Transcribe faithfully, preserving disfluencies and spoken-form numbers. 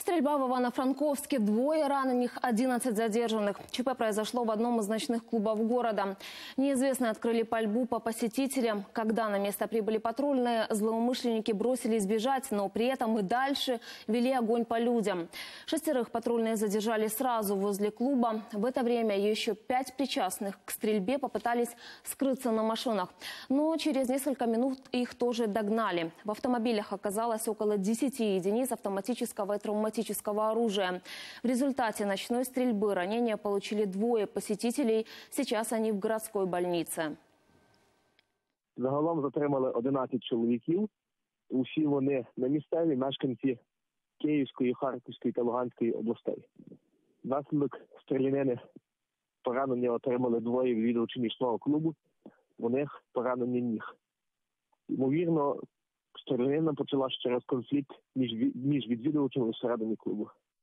Стрельба в Ивано-Франковске. Двое раненых, одиннадцать задержанных. ЧП произошло в одном из ночных клубов города. Неизвестные открыли пальбу по посетителям. Когда на место прибыли патрульные, злоумышленники бросились бежать, но при этом и дальше вели огонь по людям. Шестерых патрульные задержали сразу возле клуба. В это время еще пять причастных к стрельбе попытались скрыться на машинах. Но через несколько минут их тоже догнали. В автомобилях оказалось около десяти единиц автоматического и травматического оружия. В результате ночной стрельбы ранения получили двое посетителей. Сейчас они в городской больнице. Загалом затримали одинадцять чоловіків. Усі вони на місцеві мешканці Київської, Харківської та Луганської областей. Внаслідок стрілянини поранення отримали двоє відвідувачів нічного клубу. У них поранення ніг. Ймовірно, стрілянина почалася через конфлікт між, між відвідувачами всередині клубу.